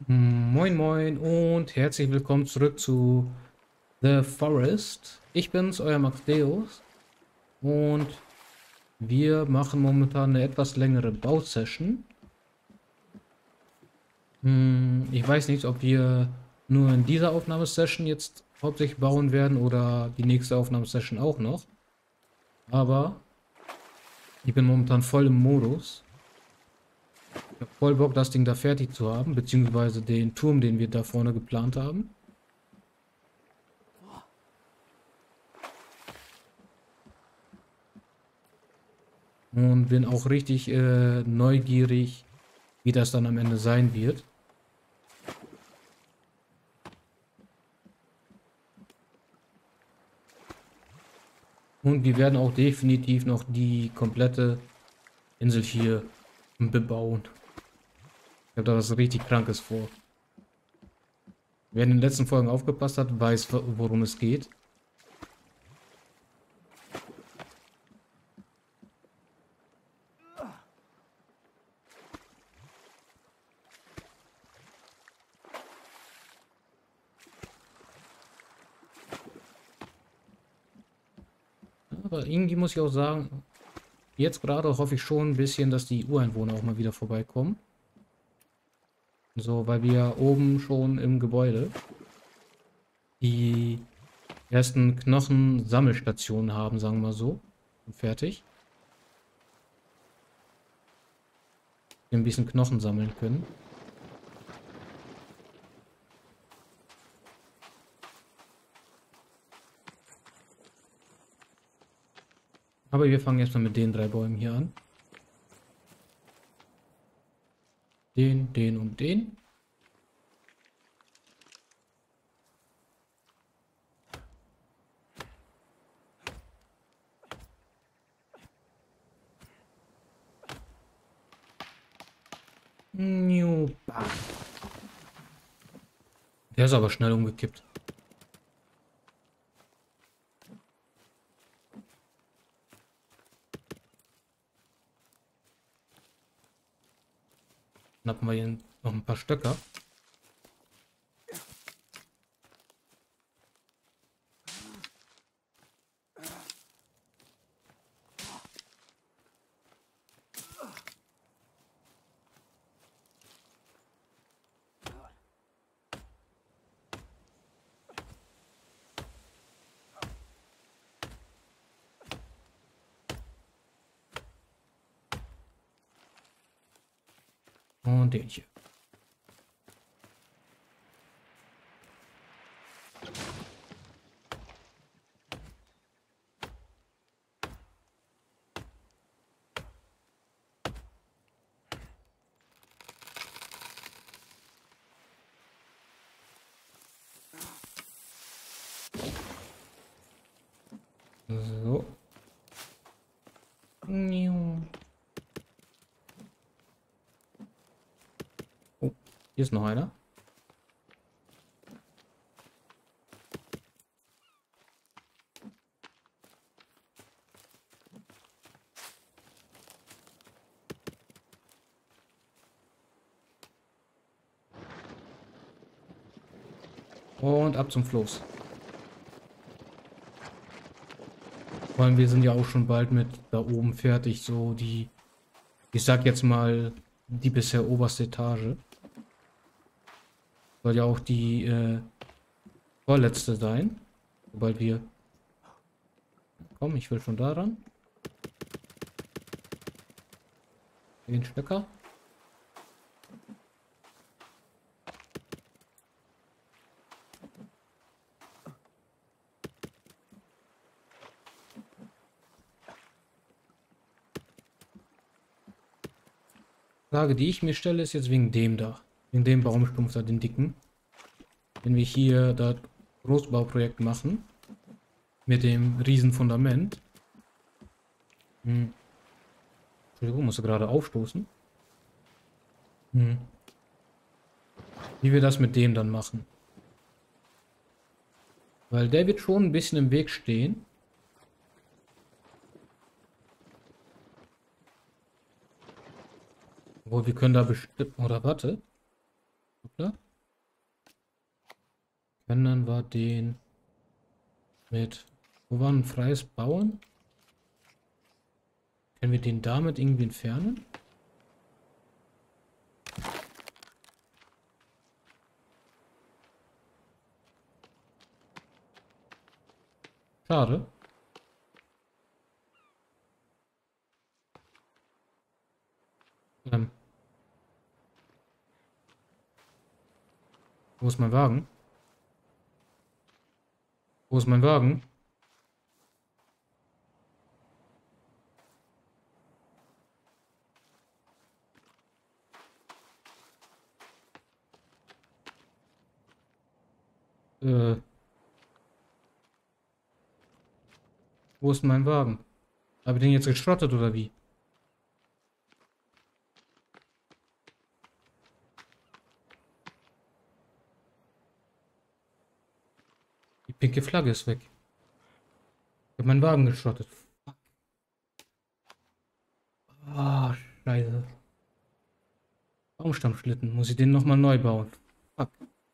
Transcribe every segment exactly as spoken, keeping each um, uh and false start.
Moin Moin und herzlich willkommen zurück zu The Forest. Ich bin's, euer Maxdeus, und wir machen momentan eine etwas längere Bausession. Hm, ich weiß nicht, ob wir nur in dieser Aufnahmesession jetzt hauptsächlich bauen werden oder die nächste Aufnahmesession auch noch. Aber ich bin momentan voll im Modus. Ich habe voll Bock, das Ding da fertig zu haben, beziehungsweise den Turm, den wir da vorne geplant haben. Und bin auch richtig äh, neugierig, wie das dann am Ende sein wird. Und wir werden auch definitiv noch die komplette Insel hier bebauen. Ich habe da was richtig Krankes vor. Wer in den letzten Folgen aufgepasst hat, weiß, worum es geht. Aber irgendwie muss ich auch sagen, jetzt gerade hoffe ich schon ein bisschen, dass die Ureinwohner auch mal wieder vorbeikommen. So, weil wir oben schon im Gebäude die ersten Knochensammelstationen haben, sagen wir mal so. Und fertig. Wir ein bisschen Knochen sammeln können. Aber wir fangen erstmal mit den drei Bäumen hier an. Den, den und den. Njupa. Der ist aber schnell umgekippt. Dann haben wir hier noch ein paar Stöcker. Und den hier. So. Oh, hier ist noch einer. Und ab zum Floß. Vor allem, wir sind ja auch schon bald mit da oben fertig. So die, ich sag jetzt mal, die bisher oberste Etage. Soll ja auch die äh, vorletzte sein. Sobald wir... Komm, ich will schon daran. Den Stöcker. Frage, die ich mir stelle, ist jetzt wegen dem da. Wegen dem Baumstumpf da, den dicken. Wenn wir hier das Großbauprojekt machen. Mit dem riesen Fundament. Hm. Entschuldigung, musste gerade aufstoßen. Hm. Wie wir das mit dem dann machen. Weil der wird schon ein bisschen im Weg stehen. Obwohl, wir können da bestimmt... Oder warte. Hoppla. Können wir den mit... Wo war ein freies Bauen? Können wir den damit irgendwie entfernen? Schade. Ähm. Wo ist mein Wagen? Wo ist mein Wagen? Äh. Wo ist mein Wagen? Habe ich den jetzt geschrottet oder wie? Die pinke Flagge ist weg. Ich habe meinen Wagen geschrottet. Ah, Scheiße. Baumstammschlitten. Muss ich den nochmal neu bauen? Fuck.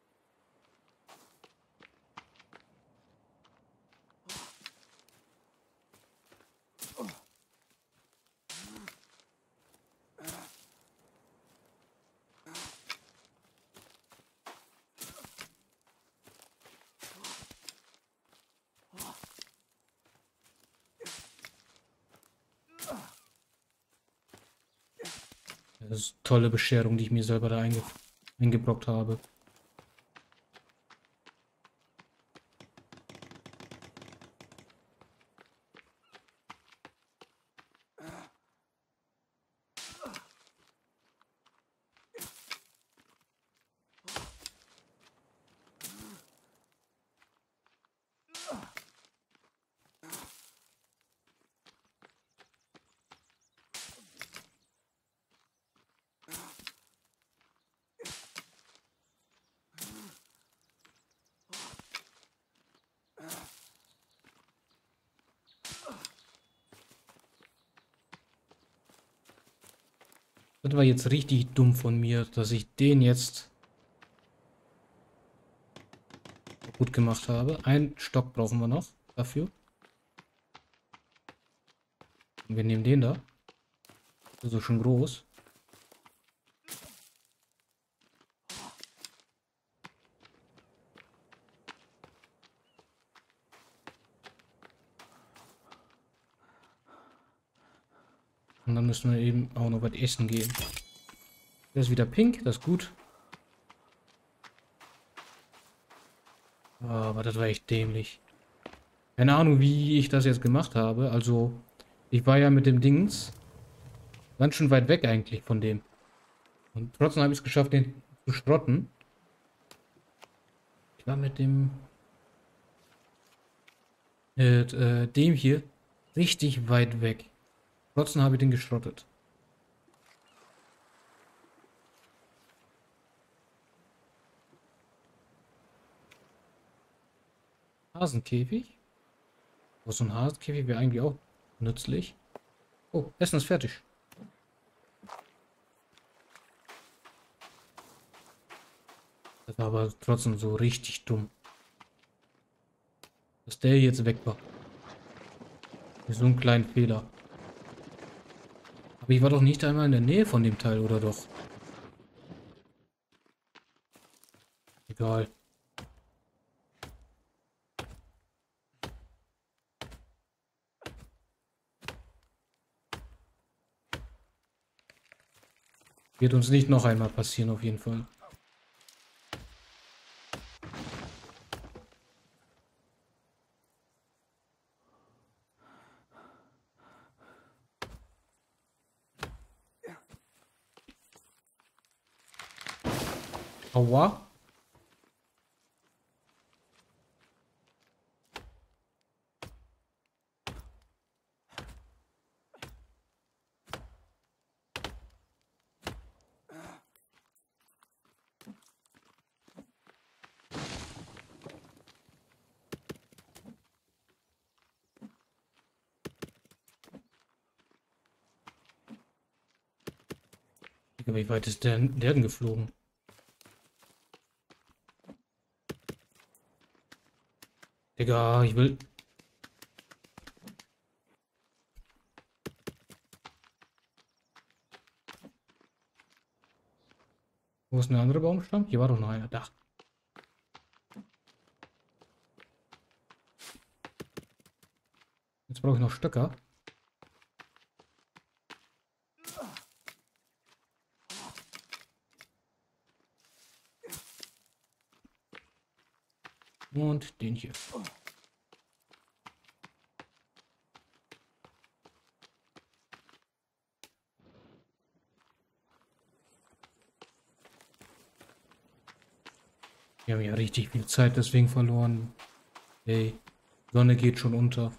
Das ist eine tolle Bescherung, die ich mir selber da einge eingebrockt habe. Das war jetzt richtig dumm von mir, dass ich den jetzt gut gemacht habe. Einen Stock brauchen wir noch dafür. Und wir nehmen den da. Das ist schon groß. Und dann müssen wir eben auch noch was essen gehen. Der ist wieder pink, das ist gut. Aber das war echt dämlich. Keine Ahnung, wie ich das jetzt gemacht habe. Also, ich war ja mit dem Dings ganz schön weit weg eigentlich von dem. Und trotzdem habe ich es geschafft, den zu schrotten. Ich war mit dem... Mit äh, dem hier richtig weit weg. Trotzdem habe ich den geschrottet. Hasenkäfig? Oh, so ein Hasenkäfig wäre eigentlich auch nützlich. Oh, Essen ist fertig. Das war aber trotzdem so richtig dumm. Dass der jetzt weg war. So einen kleinen Fehler. Aber ich war doch nicht einmal in der Nähe von dem Teil, oder doch? Egal. Wird uns nicht noch einmal passieren, auf jeden Fall. Aua. Wie weit ist der, der denn geflogen? Digga, ich will... Wo ist der andere Baumstamm? Hier war doch noch einer. Da. Jetzt brauche ich noch Stöcker. Und den hier. Wir haben ja richtig viel Zeit deswegen verloren. Hey, Sonne geht schon unter.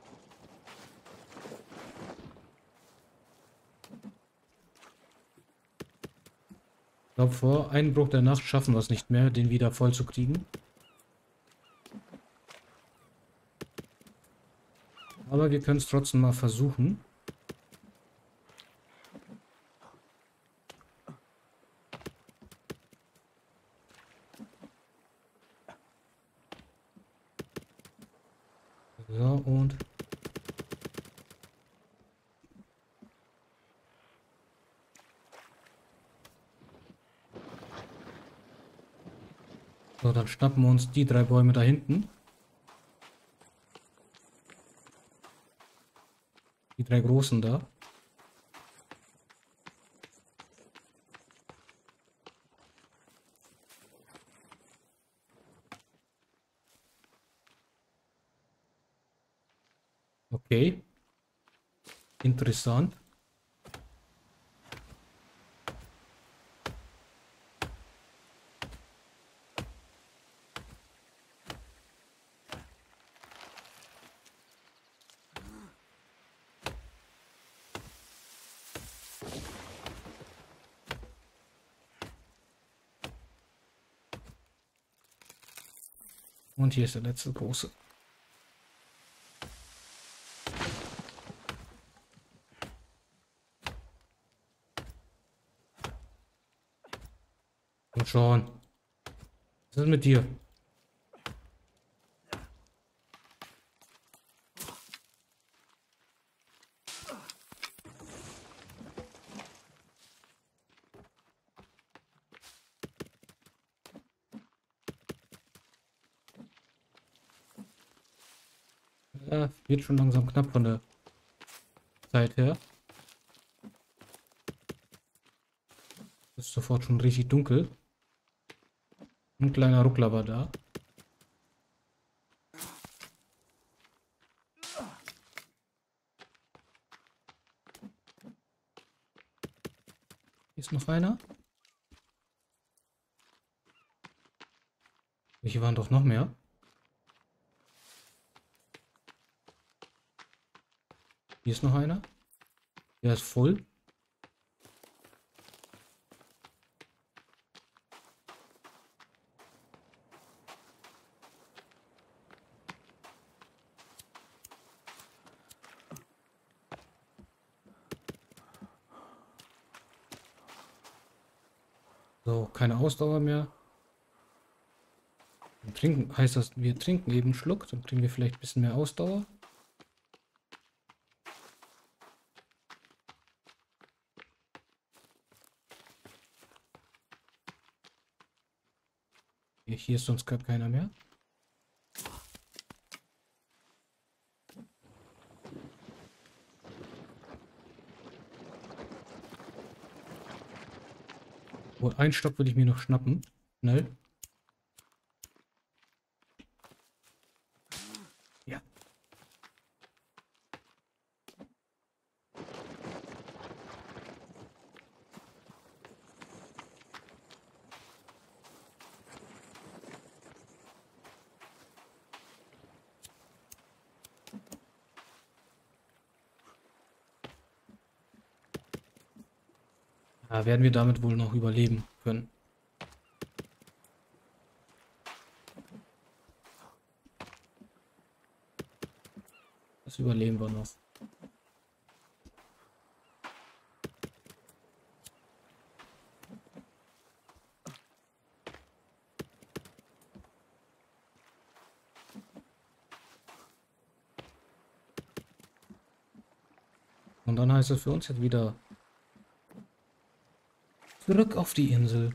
Ich glaube, vor Einbruch der Nacht schaffen wir es nicht mehr, den wieder voll zu kriegen. Aber wir können es trotzdem mal versuchen. So, und... So, dann schnappen wir uns die drei Bäume da hinten. Die drei großen da. Okay. Interessant. Und hier ist der letzte große. Und schon. Was ist mit dir? Ja, wird schon langsam knapp von der Zeit her. Ist sofort schon richtig dunkel. Ein kleiner Ruckler war da. Hier ist noch einer. Hier waren doch noch mehr. Hier ist noch einer. Der ist voll. So, keine Ausdauer mehr. Und trinken heißt das, wir trinken eben einen Schluck, dann kriegen wir vielleicht ein bisschen mehr Ausdauer. Hier ist sonst gar keiner mehr. Und einen Stock will ich mir noch schnappen. Schnell. Ja. Ja, werden wir damit wohl noch überleben können. Das überleben wir noch. Und dann heißt es für uns jetzt wieder zurück auf die Insel.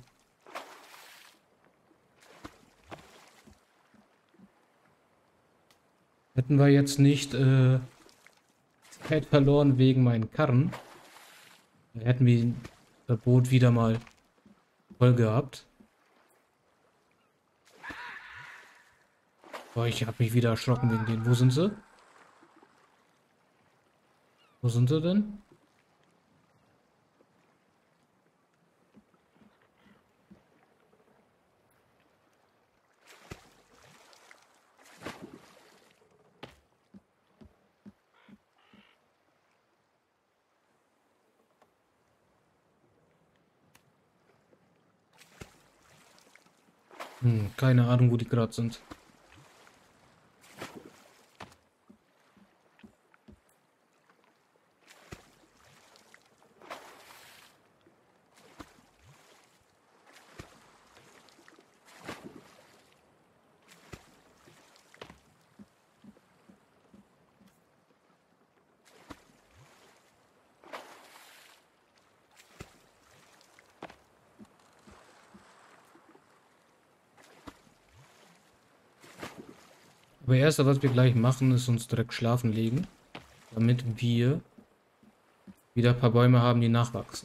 Hätten wir jetzt nicht äh, Zeit verloren wegen meinen Karren, hätten wir das Boot wieder mal voll gehabt. Boah, ich habe mich wieder erschrocken wegen denen. Wo sind sie? Wo sind sie denn? Hm, keine Ahnung, wo die gerade sind. Aber erst, was wir gleich machen, ist uns direkt schlafen legen, damit wir wieder ein paar Bäume haben, die nachwachsen.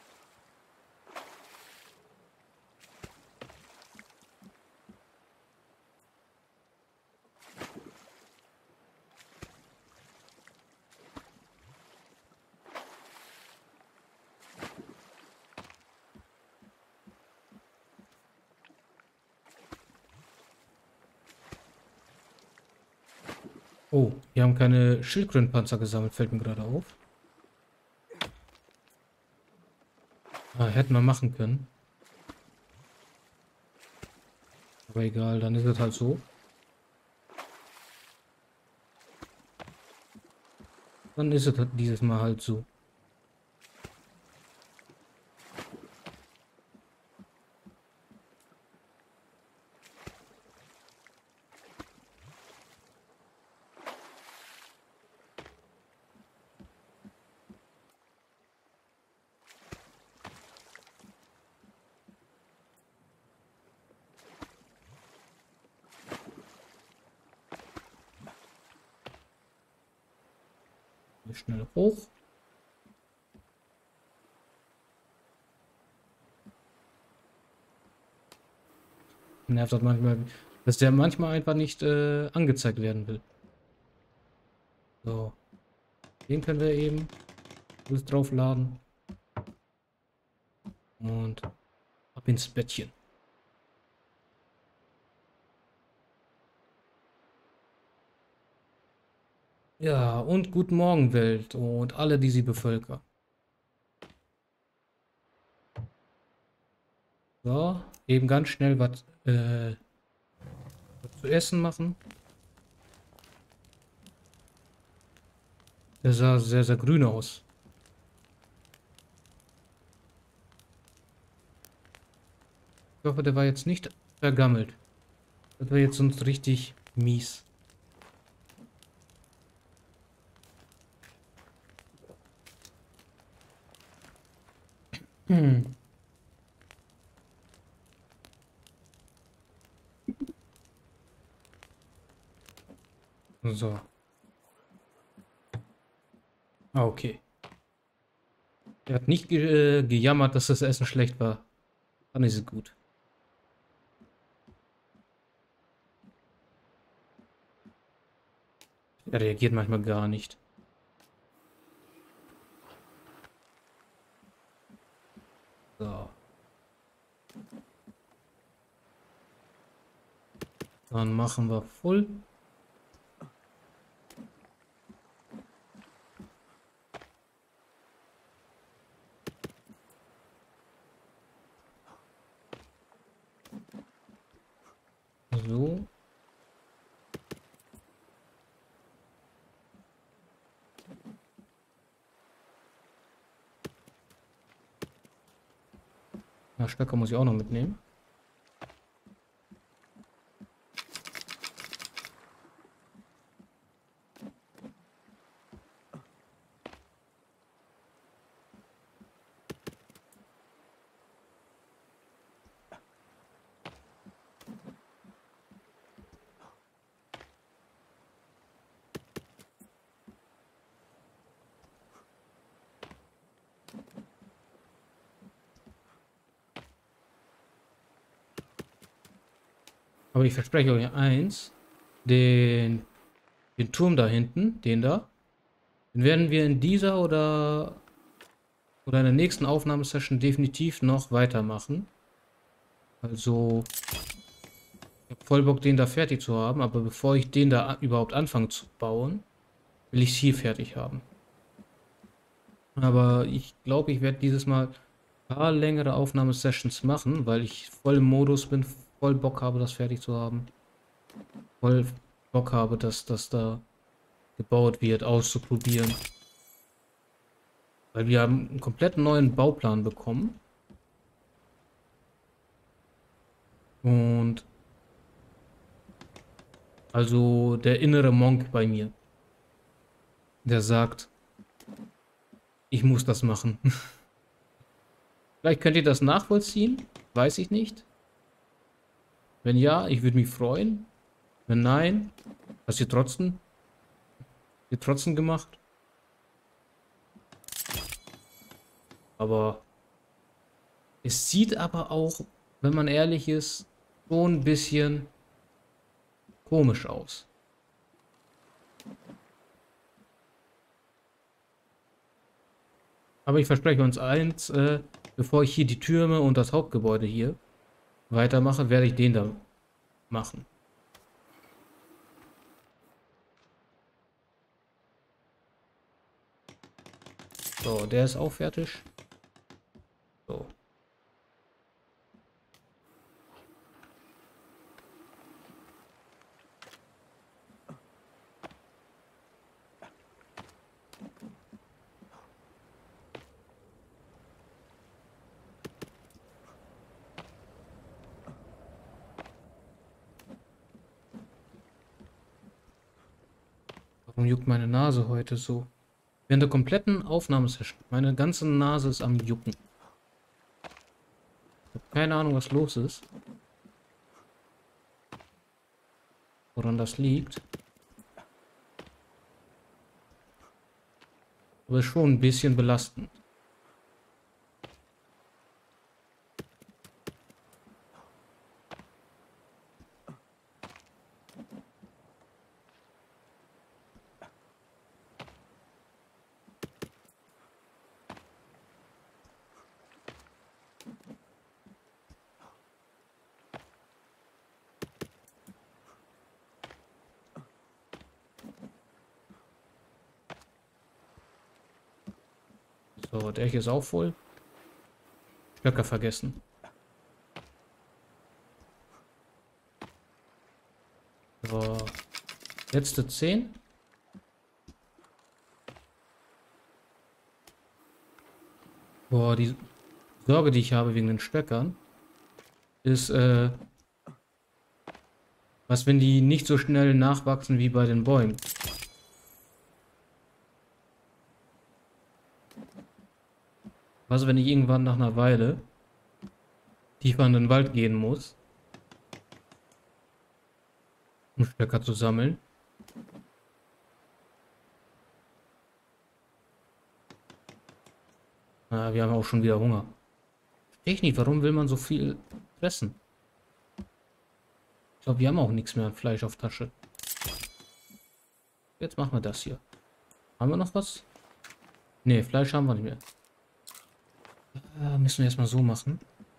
Oh, wir haben keine Schildkrötenpanzer gesammelt, fällt mir gerade auf. Ah, hätten wir machen können. Aber egal, dann ist es halt so. Dann ist es halt dieses Mal halt so. Schnell hoch. Nervt das manchmal, dass der manchmal einfach nicht äh, angezeigt werden will. So. Den können wir eben alles draufladen. Und ab ins Bettchen. Ja, und guten Morgen, Welt und alle, die sie bevölkern. So, eben ganz schnell was, äh, was zu essen machen. Der sah sehr, sehr grün aus. Ich hoffe, der war jetzt nicht vergammelt. Das wäre jetzt sonst richtig mies. Hm. So. Ah, okay. Er hat nicht ge äh, gejammert, dass das Essen schlecht war. Dann ist es gut. Er reagiert manchmal gar nicht. So. Dann machen wir voll. So. Na, Stöcker muss ich auch noch mitnehmen. Aber ich verspreche euch eins, den, den Turm da hinten, den da, den werden wir in dieser oder, oder in der nächsten Aufnahmesession definitiv noch weitermachen. Also, ich habe voll Bock, den da fertig zu haben, aber bevor ich den da überhaupt anfange zu bauen, will ich es hier fertig haben. Aber ich glaube, ich werde dieses Mal ein paar längere Aufnahmesessions machen, weil ich voll im Modus bin, voll Bock habe, das fertig zu haben. Voll Bock habe, dass das da gebaut wird, auszuprobieren. Weil wir haben einen komplett neuen Bauplan bekommen. Und also der innere Monk bei mir, der sagt, ich muss das machen. Vielleicht könnt ihr das nachvollziehen, weiß ich nicht. Wenn ja, ich würde mich freuen. Wenn nein, hast du trotzdem, ihr trotzdem gemacht. Aber es sieht aber auch, wenn man ehrlich ist, schon ein bisschen komisch aus. Aber ich verspreche uns eins, äh, bevor ich hier die Türme und das Hauptgebäude hier weitermache, werde ich den da machen. So, der ist auch fertig. So. Warum juckt meine Nase heute so? Während der kompletten Aufnahmesession. Meine ganze Nase ist am Jucken. Ich habe keine Ahnung, was los ist. Woran das liegt. Aber ist schon ein bisschen belastend. So, der hier ist auch voll. Stöcker vergessen. So, letzte zehn. Boah, die Sorge, die ich habe wegen den Stöckern, ist, äh, was, wenn die nicht so schnell nachwachsen wie bei den Bäumen? Was, wenn ich irgendwann nach einer Weile tiefer in den Wald gehen muss, um Stöcker zu sammeln? Ah, wir haben auch schon wieder Hunger. Verstehe ich nicht, warum will man so viel fressen? Ich glaube, wir haben auch nichts mehr an Fleisch auf Tasche. Jetzt machen wir das hier. Haben wir noch was? Ne, Fleisch haben wir nicht mehr. Äh, müssen wir erstmal so machen.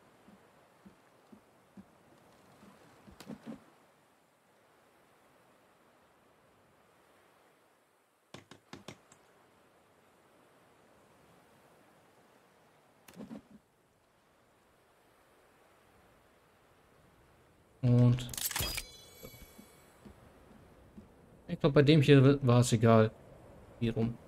Und ich glaube, bei dem hier war es egal, wie rum.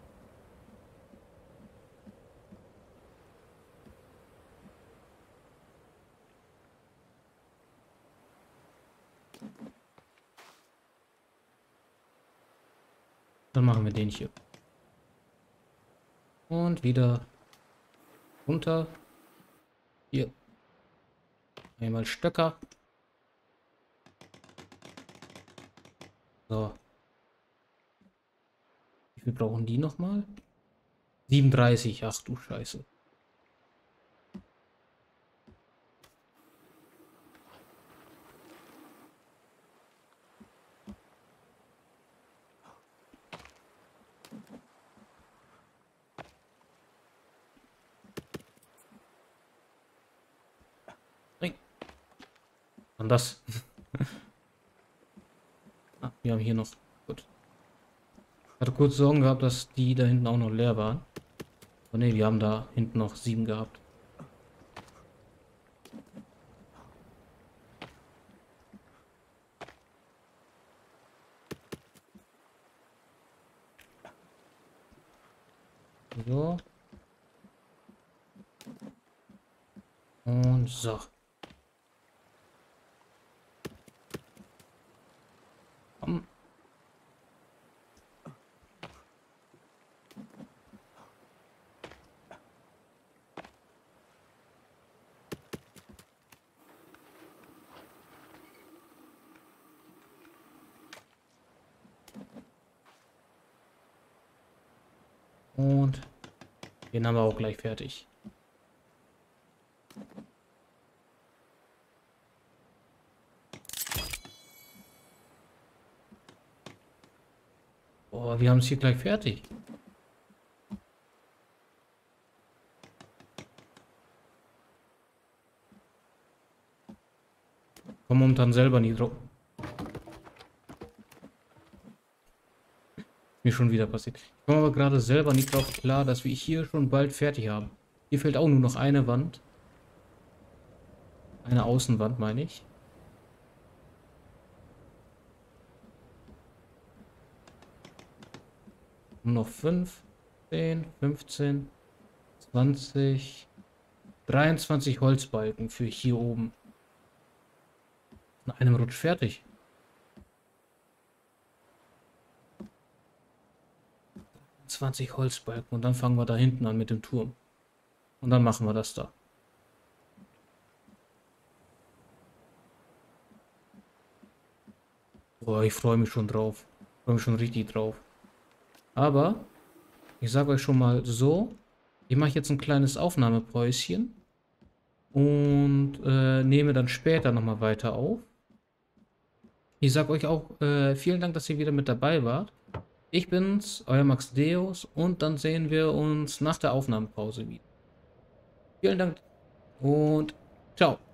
Dann machen wir den hier. Und wieder runter. Hier. Einmal Stöcker. So. Wie viel brauchen die nochmal? siebenunddreißig. Ach du Scheiße. Und das. Ah, wir haben hier noch. Gut. Ich hatte kurz Sorgen gehabt, dass die da hinten auch noch leer waren. Aber ne, wir haben da hinten noch sieben gehabt. So. Und so. Komm. Und den haben wir auch gleich fertig. Boah, wir haben es hier gleich fertig. Komm momentan selber nie drauf. Mir schon wieder passiert. Ich komme aber gerade selber nicht drauf klar, dass wir hier schon bald fertig haben. Hier fehlt auch nur noch eine Wand. Eine Außenwand, meine ich. Nur noch fünf, zehn, fünfzehn, zwanzig, dreiundzwanzig Holzbalken für hier oben. In einem Rutsch fertig. zwanzig Holzbalken und dann fangen wir da hinten an mit dem Turm. Und dann machen wir das da. Boah, ich freue mich schon drauf. Ich freue mich schon richtig drauf. Aber, ich sage euch schon mal so, ich mache jetzt ein kleines Aufnahmepäuschen und äh, nehme dann später nochmal weiter auf. Ich sage euch auch äh, vielen Dank, dass ihr wieder mit dabei wart. Ich bin's, euer Max Deus, und dann sehen wir uns nach der Aufnahmepause wieder. Vielen Dank und ciao.